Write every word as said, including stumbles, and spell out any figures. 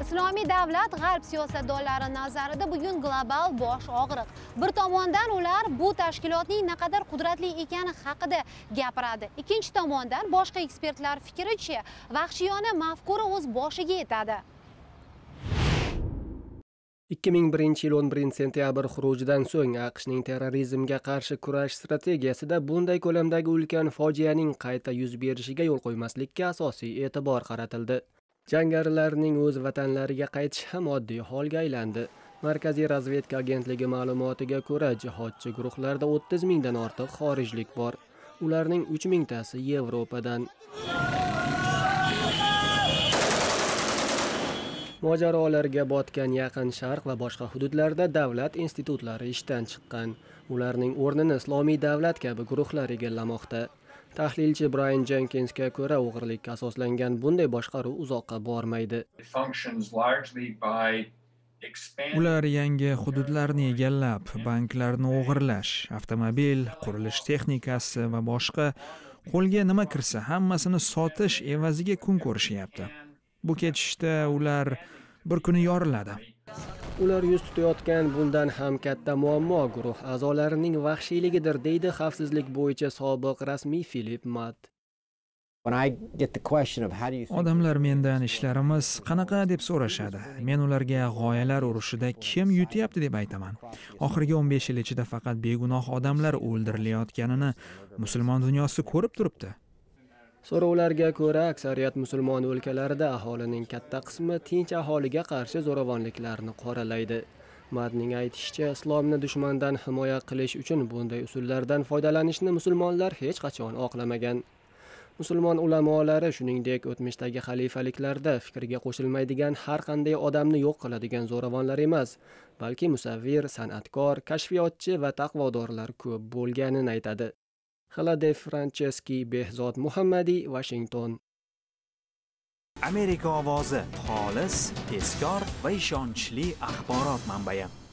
Islomiy davlat g'arb siyosatdonlari nazarida bugun global bosh og'riq. Bir tomondan ular bu tashkilotning naqadar qudratli ekani haqida gapiradi. Ikkinchi tomondan boshqa ekspertlar fikricha vahshiyona mafkura o'z boshiga yetadi. ikki ming birinchi yil o'n birinchi sentyabr xurujidan so'ng AQShning terrorizmga qarshi kurash strategiyasida bunday ko'lamdagi ulkan fojianing qayta yuz berishiga yo'l qo'ymaslikka asosiy e'tibor qaratildi. Jangarilarning o'z vatanlariga qaytishi ham oddiy holga aylandi. Markaziy razvedka agentligi ma'lumotiga ko'ra, jihodchi guruhlarda o'ttiz mingdan ortiq xorijlik bor. Ularning uch mingtasi Yevropadan. Mojarolarga botgan Yaqin Sharq va boshqa hududlarda davlat institutlari ishdan chiqqan. Ularning o'rnini Islomiy davlat kabi guruhlar egallamoqda. Tahlilchi Brian Jenkinsga ko'ra, o'g'irlikka asoslangan bunday boshqaruv uzoqqa bormaydi. Ular yangi hududlarni egallab, banklarni o'g'irlash, avtomobil, qurilish texnikasi va boshqa qo'lga nima kirsa hammasini sotish evaziga kun ko'rishyapti. Bu ketishda ular bir kuni yoriladi. Ular yuz tutayotgan bundan ham katta muammo guruh a'zolarining vahshiyligidir, deydi xavfsizlik bo'yicha sobiq rasmiy Philip Matt. Odamlar mendan ishlarimiz qanaqa deb so'rashadi. Men ularga g'oyalar urushida kim yutyapti deb aytaman. Oxirgi o'n besh yil ichida faqat begunoh odamlar o'ldirilayotganini musulmon dunyosi ko'rib turibdi. So'rovlarga ko'ra, aksariyat musulmon o'lkalarida aholining katta qismi tinch aholiga qarshi zo'ravonliklarni qoralaydi. Madning aytishicha, islomni dushmandan himoya qilish uchun bunday usullardan foydalanishni musulmonlar hech qachon oqlamagan. Musulmon ulamolari shuningdek o'tmishdagi xalifaliklarda fikriga qo'shilmaydigan har qanday odamni yo'q qiladigan zo'ravonlar emas, balki musavvir, san'atkor, kashfiyotchi va taqvodorlar ko'p bo'lganini aytadi. Xaladef Francheski, Behzod Muhammadiy, Washington. Amerika ovozi xolis, tezkor va ishonchli axborot manbai.